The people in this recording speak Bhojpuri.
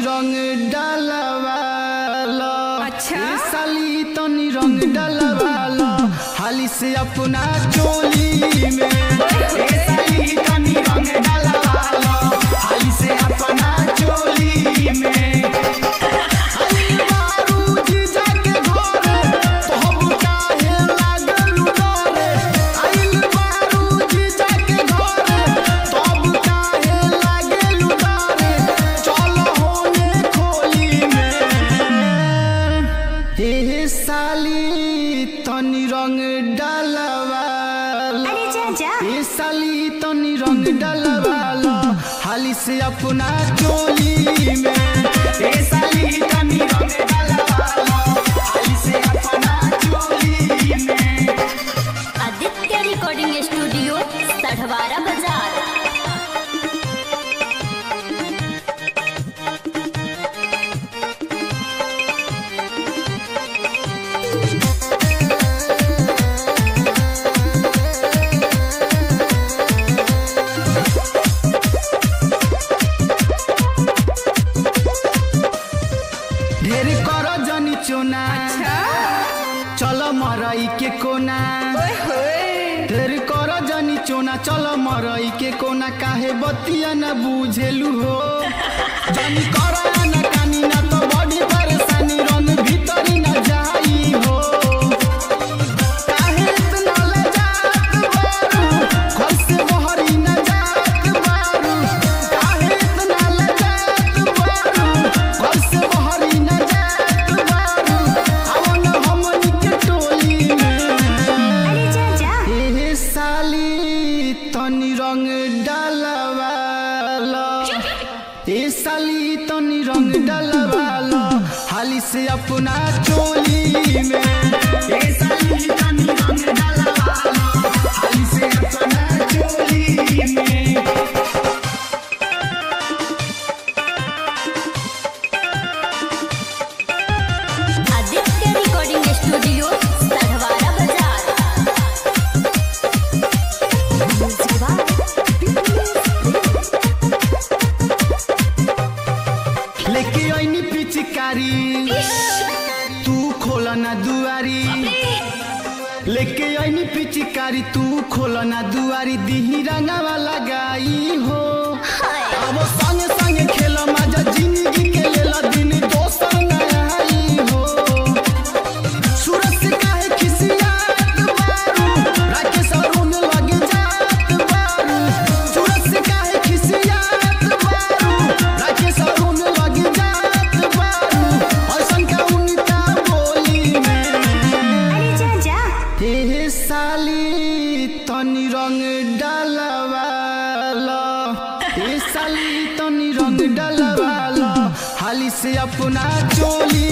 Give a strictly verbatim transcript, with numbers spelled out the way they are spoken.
रंग डालवाला। अच्छा ए साली तनी रंग डालवाला हाली से अपना चोली में। ए साली तनी रंग डालवाला हाली से अपना चोली में। साली तनी रंग डालवाला। अरे जा जा। ए साली तनी रंग डालवाला हाली से अपना चोली में। ए साली तनी रंग डालवाला हाली से अपना चोली में। आदित्य रिकॉर्डिंग स्टूडियो सढ़वारा बाजार। ढेर कर जनी चोना चल मरई के कोना। ढेर कर जनी चोना चल मरई के कोना काहे बतिया न बुझेलू हो। जनी कर न कानी न तो बड़ी परेशानी रंग भीतरी न जाई हो। काहे इतना ले जात बारू घर से बहरी न जात बारू। काहे इतना ले जात बारू घर से बहरी न जात बारू। आवन हमनी के टोली में। अरे जा जा। ए साली तनी रंग डालवाला। ए साली तनी रंग डालवाला हाली से अपना चोली में। ए साली तनी रंग डालवाला हाली से अपना चोली में। आदित्य रिकॉर्डिंग स्टूडियो सढ़वारा बाजार। लेके आईनी पिचकारी तू खोला ना दुआरी। लेके आईनी पिचकारी तू खोला ना दुआरी दिही रंगावा लगाई हो। अब संगे संगे खेला मजा जिंदगी के लेला दिन दोसर न आई हो। सूरज से काहे खिसियात बारू राकेश अरुण लगे जात बारू। सूरज से काहे खिसियात बारू राकेश अरुण लगे जात बारू। ऐसन का उनका बोली में। अरे जा जा। ए साली तनी रंग डालवाला। ए साली तनी रंग डालवाला हाली से अपना चोली